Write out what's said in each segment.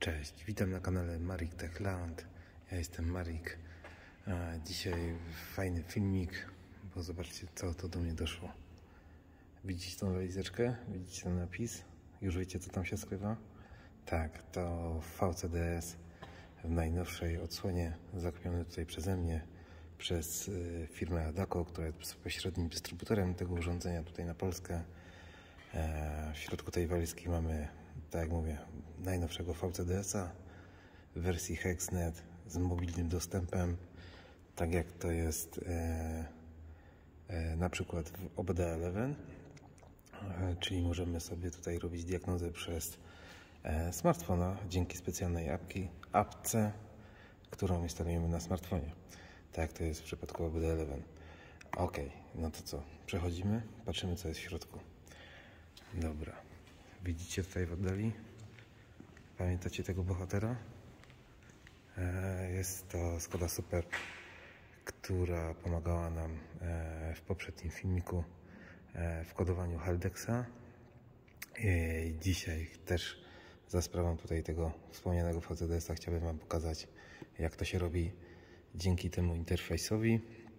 Cześć, witam na kanale Marik Techland. Ja jestem Marik. Dzisiaj fajny filmik, bo zobaczcie, co to do mnie doszło. Widzicie tą walizeczkę? Widzicie ten napis? Już wiecie, co tam się skrywa? Tak, to VCDS w najnowszej odsłonie, zakupiony tutaj przeze mnie przez firmę Adaco, która jest bezpośrednim dystrybutorem tego urządzenia tutaj na Polskę. W środku tej walizki mamy, tak jak mówię, najnowszego VCDS-a w wersji HEXNet z mobilnym dostępem, tak jak to jest na przykład w OBD11, czyli możemy sobie tutaj robić diagnozę przez smartfona dzięki specjalnej apce, którą instalujemy na smartfonie, tak jak to jest w przypadku OBD11. Ok, no to co? Przechodzimy, patrzymy, co jest w środku. Dobra, widzicie tutaj w oddali? Pamiętacie tego bohatera? Jest to Skoda Superb, która pomagała nam w poprzednim filmiku w kodowaniu Haldexa. Dzisiaj też za sprawą tutaj tego wspomnianego VCDS-a chciałbym Wam pokazać, jak to się robi dzięki temu interfejsowi.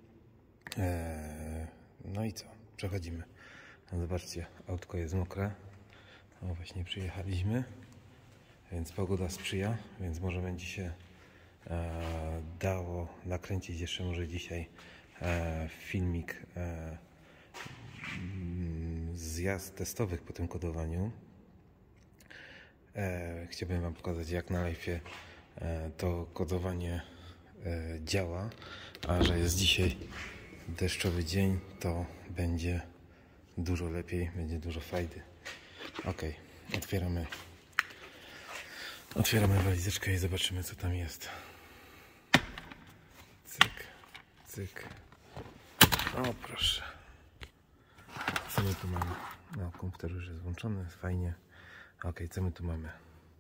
No i co? Przechodzimy. No zobaczcie, autko jest mokre. No właśnie przyjechaliśmy, więc pogoda sprzyja, więc może będzie się dało nakręcić jeszcze może dzisiaj filmik zjazd testowych po tym kodowaniu. Chciałbym Wam pokazać, jak na live'ie to kodowanie działa, a że jest dzisiaj deszczowy dzień, to będzie dużo lepiej, będzie dużo frajdy. Ok, otwieramy walizeczkę i zobaczymy, co tam jest. Cyk, cyk. O proszę. Co my tu mamy? No, komputer już jest włączony, fajnie. Ok, co my tu mamy?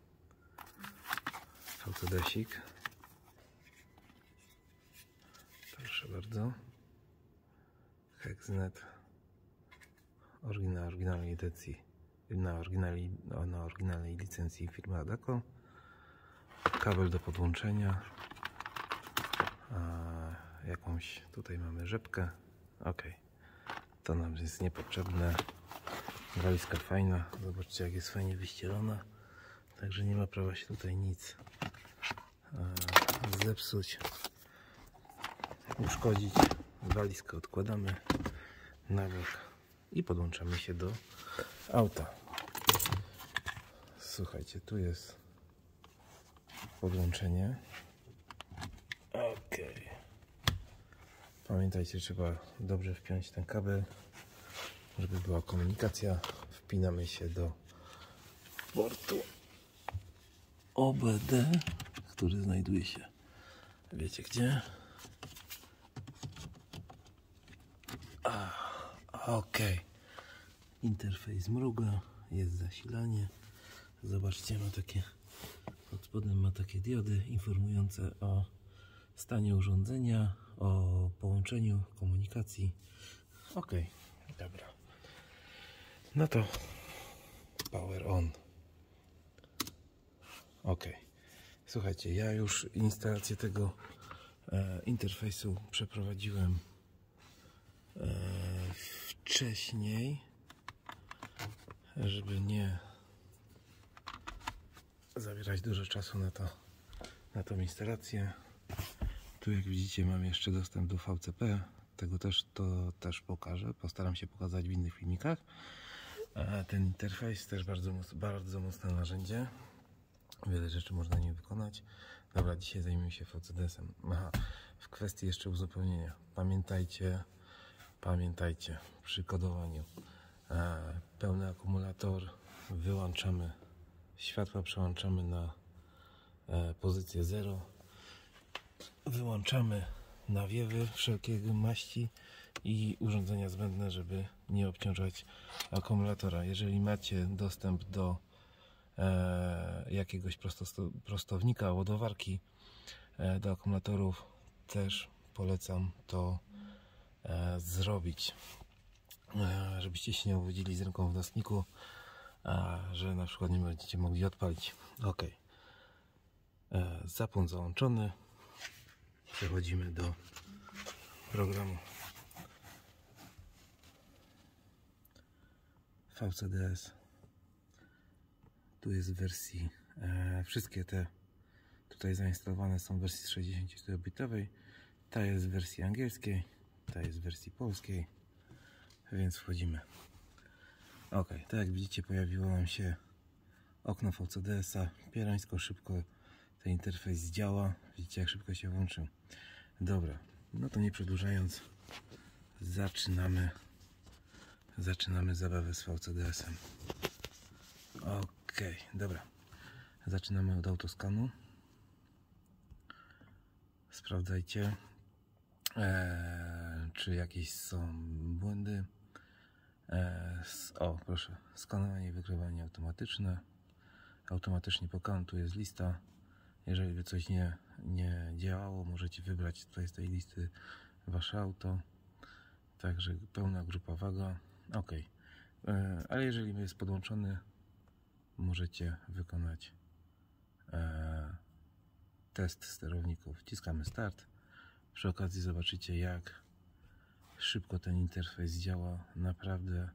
VCD-sik. Proszę bardzo. HEXNet. Oryginalnej edycji, na oryginalnej licencji firmy Adaco. Kabel do podłączenia. Jakąś tutaj mamy rzepkę. Ok, to nam jest niepotrzebne. Walizka fajna, zobaczcie, jak jest fajnie wyścielona, także nie ma prawa się tutaj nic zepsuć, uszkodzić. Walizkę odkładamy na bok i podłączamy się do auta. Słuchajcie, tu jest podłączenie. Ok. Pamiętajcie, trzeba dobrze wpiąć ten kabel, żeby była komunikacja. Wpinamy się do portu OBD, który znajduje się, wiecie gdzie? Ok. Interfejs mruga, jest zasilanie. Zobaczcie, ma takie, pod spodem ma takie diody informujące o stanie urządzenia, o połączeniu, komunikacji. Ok, dobra. No to power on. Ok. Słuchajcie, ja już instalację tego interfejsu przeprowadziłem wcześniej, żeby nie zabierać dużo czasu na tą instalację. Tu, jak widzicie, mam jeszcze dostęp do VCP. Tego też pokażę. Postaram się pokazać w innych filmikach. Ten interfejs też bardzo mocne narzędzie. Wiele rzeczy można nim wykonać. Dobra, dzisiaj zajmiemy się VCDS-em. W kwestii jeszcze uzupełnienia. Pamiętajcie, przy kodowaniu pełny akumulator, wyłączamy światła, przełączamy na pozycję 0, wyłączamy nawiewy wszelkiego maści i urządzenia zbędne, żeby nie obciążać akumulatora. Jeżeli macie dostęp do jakiegoś prostownika, ładowarki do akumulatorów, też polecam to zrobić, żebyście się nie obudzili z ręką w nocniku, że na przykład nie będziecie mogli odpalić. Ok, Zapłon załączony. Przechodzimy do programu VCDS. Tu jest w wersji, wszystkie te tutaj zainstalowane są w wersji 64-bitowej. Ta jest w wersji angielskiej, ta jest w wersji polskiej, więc wchodzimy. Ok, tak jak widzicie, pojawiło nam się okno VCDS-a. Pierańsko szybko ten interfejs działa. Widzicie, jak szybko się włączył. Dobra, no to nie przedłużając, zaczynamy zabawę z VCDS-em. Ok, dobra. Zaczynamy od autoskanu. Sprawdzajcie, czy jakieś są błędy. O, proszę, skanowanie i wykrywanie automatyczne. Automatycznie po kantu jest lista. Jeżeli by coś nie działało, możecie wybrać tutaj z tej listy wasze auto. Także pełna grupa waga. Ok, ale jeżeli jest podłączony, możecie wykonać test sterowników. Wciskamy start. Przy okazji zobaczycie, jak szybko ten interfejs działa. Naprawdę,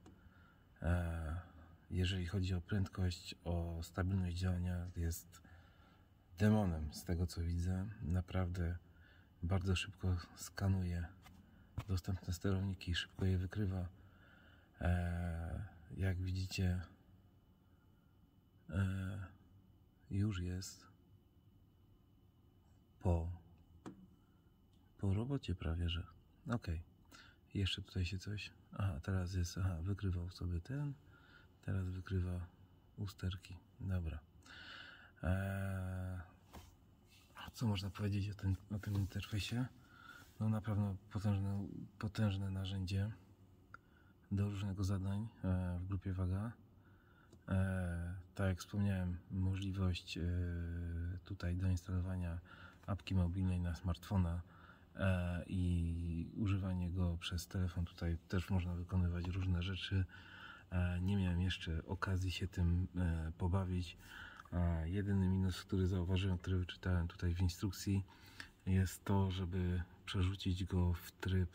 jeżeli chodzi o prędkość, o stabilność działania, jest demonem z tego, co widzę. Naprawdę bardzo szybko skanuje dostępne sterowniki, szybko je wykrywa. Jak widzicie, już jest po robocie prawie, że. Ok, jeszcze tutaj się coś. Aha, teraz jest, wykrywał sobie ten, teraz wykrywa usterki. Dobra. Co można powiedzieć o tym interfejsie? No na pewno potężne narzędzie do różnego zadań w grupie waga. Tak jak wspomniałem, możliwość tutaj do instalowania apki mobilnej na smartfona i używanie go przez telefon. Tutaj też można wykonywać różne rzeczy. Nie miałem jeszcze okazji się tym pobawić. Jedyny minus, który zauważyłem, który wyczytałem tutaj w instrukcji, jest to, żeby przerzucić go w tryb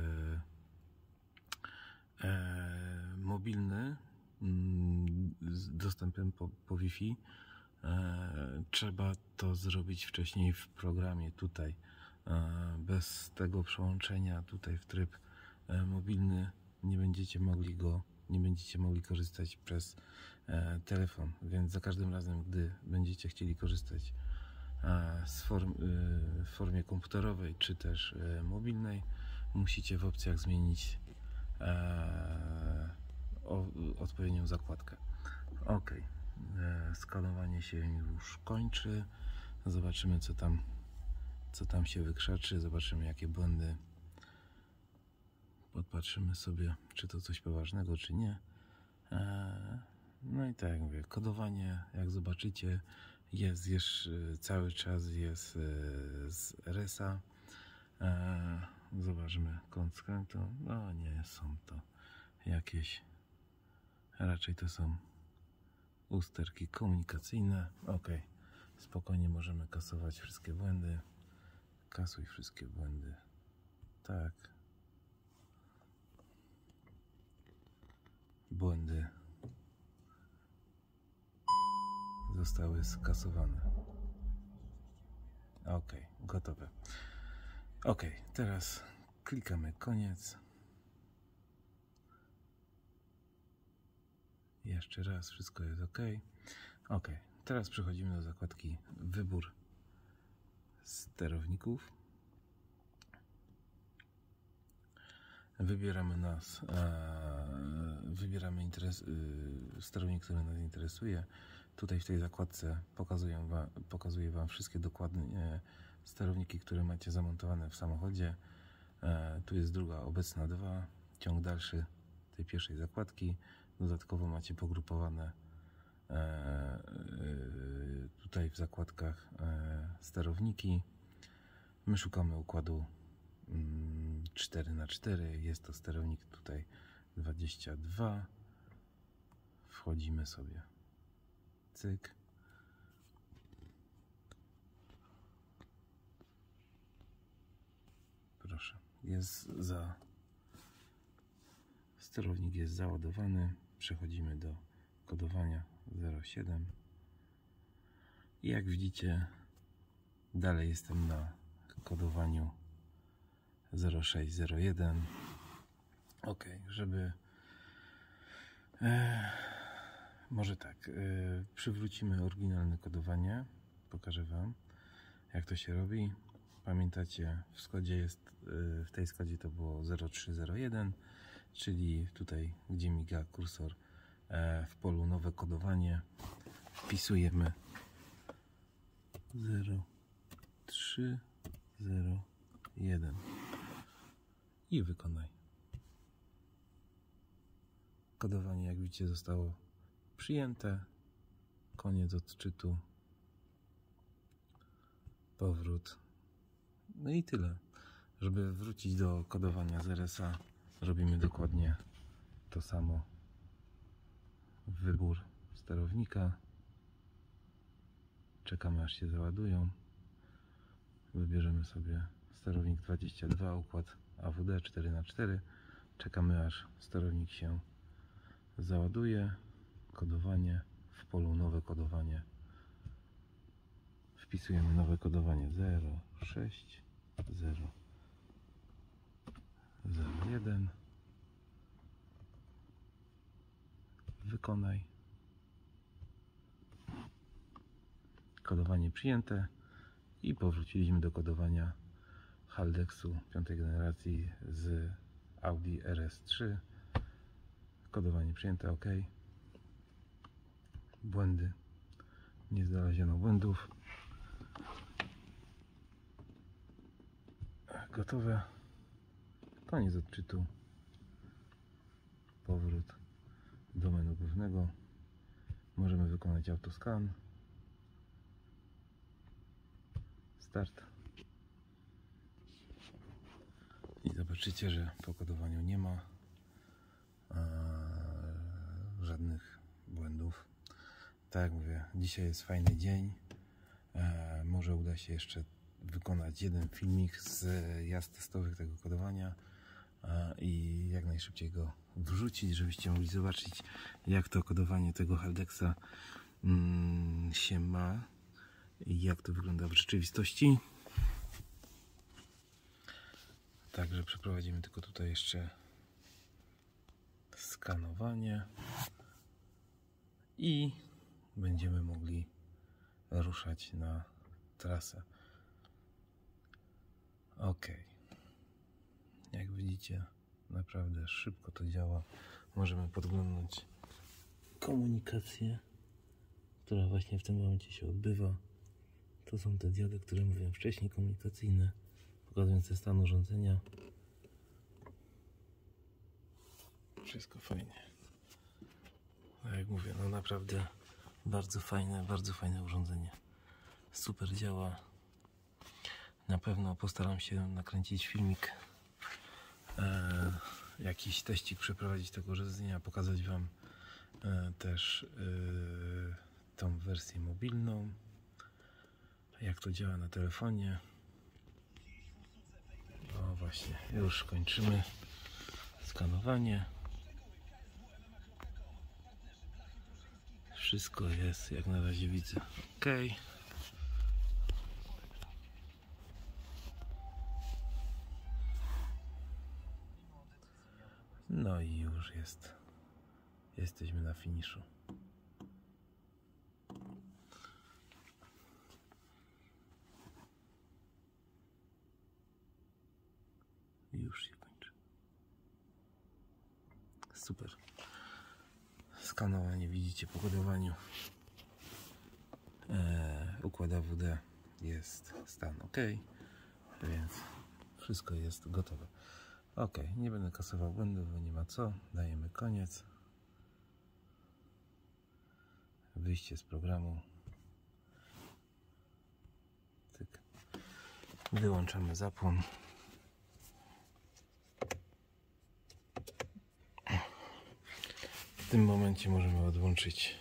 mobilny z dostępem po Wi-Fi. Trzeba to zrobić wcześniej w programie tutaj. Bez tego przełączenia tutaj w tryb mobilny nie będziecie mogli korzystać przez telefon, więc za każdym razem, gdy będziecie chcieli korzystać w formie komputerowej czy też mobilnej, musicie w opcjach zmienić odpowiednią zakładkę. Ok, skanowanie się już kończy. Zobaczymy, co tam się wykrzaczy, zobaczymy, jakie błędy. Podpatrzymy sobie, czy to coś poważnego, czy nie. No i tak jak mówię, kodowanie, jak zobaczycie, jest jeszcze cały czas jest z RS-a. Zobaczmy kąt skrętu. No nie są to jakieś, raczej to są usterki komunikacyjne. Ok, spokojnie możemy kasować wszystkie błędy. Kasuj wszystkie błędy. Tak. Błędy zostały skasowane. Ok, gotowe. Ok, teraz klikamy koniec. Jeszcze raz, wszystko jest ok. Ok, teraz przechodzimy do zakładki wybór sterowników. Wybieramy sterownik, który nas interesuje. Tutaj w tej zakładce pokazuję Wam wszystkie dokładnie sterowniki, które macie zamontowane w samochodzie. Tu jest druga, obecna 2, ciąg dalszy tej pierwszej zakładki. Dodatkowo macie pogrupowane tutaj w zakładkach sterowniki. My szukamy układu 4×4, jest to sterownik tutaj 22. Wchodzimy sobie, cyk, sterownik jest załadowany. Przechodzimy do kodowania 07 i jak widzicie, dalej jestem na kodowaniu 0601. ok, żeby może tak, przywrócimy oryginalne kodowanie. Pokażę wam, jak to się robi. Pamiętacie, w Skodzie jest, w tej Skodzie to było 0301, czyli tutaj, gdzie miga kursor, w polu nowe kodowanie wpisujemy 0301 i wykonaj. Kodowanie, jak widzicie, zostało przyjęte. Koniec odczytu. Powrót. No i tyle. Żeby wrócić do kodowania z RSA, robimy dokładnie to samo. Wybór sterownika. Czekamy, aż się załadują. Wybierzemy sobie sterownik 22, układ AWD 4x4. Czekamy, aż sterownik się załaduje. Kodowanie. W polu nowe kodowanie wpisujemy nowe kodowanie 0601. Wykonaj. Kodowanie przyjęte i powróciliśmy do kodowania Haldexu 5. generacji z Audi RS3. Kodowanie przyjęte, ok. Błędy. Nie znaleziono błędów. Gotowe. Koniec odczytu. Powrót do menu głównego. Możemy wykonać autoscan. Start. I zobaczycie, że po kodowaniu nie ma żadnych błędów. Tak jak mówię, dzisiaj jest fajny dzień. Może uda się jeszcze wykonać jeden filmik z jazd testowych tego kodowania i jak najszybciej go wrzucić, żebyście mogli zobaczyć, jak to kodowanie tego Haldexa się ma i jak to wygląda w rzeczywistości. Także przeprowadzimy tylko tutaj jeszcze skanowanie i będziemy mogli ruszać na trasę. Ok. Jak widzicie, naprawdę szybko to działa. Możemy podglądać komunikację, która właśnie w tym momencie się odbywa. To są te diody, które mówiłem wcześniej, komunikacyjne, pokazujące stan urządzenia. Wszystko fajnie. Tak jak mówię, no naprawdę bardzo fajne urządzenie. Super działa. Na pewno postaram się nakręcić filmik, jakiś teścik przeprowadzić tego urządzenia, pokazać wam też tą wersję mobilną, jak to działa na telefonie. O właśnie, już kończymy skanowanie. Wszystko jest, jak na razie widzę, ok. No i już jest. Jesteśmy na finiszu. Już się kończy. Super. Skanowanie widzicie po kodowaniu. Układ AWD jest stan ok, więc wszystko jest gotowe. Ok, nie będę kasował błędów, bo nie ma co. Dajemy koniec. Wyjście z programu. Tyk. Wyłączamy zapłon. W tym momencie możemy odłączyć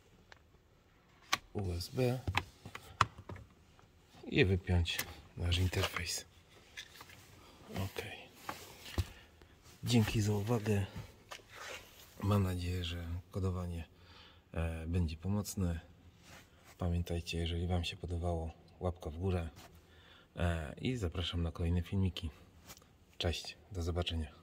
USB i wypiąć nasz interfejs. Ok. Dzięki za uwagę. Mam nadzieję, że kodowanie będzie pomocne. Pamiętajcie, jeżeli Wam się podobało, łapka w górę i zapraszam na kolejne filmiki. Cześć, do zobaczenia.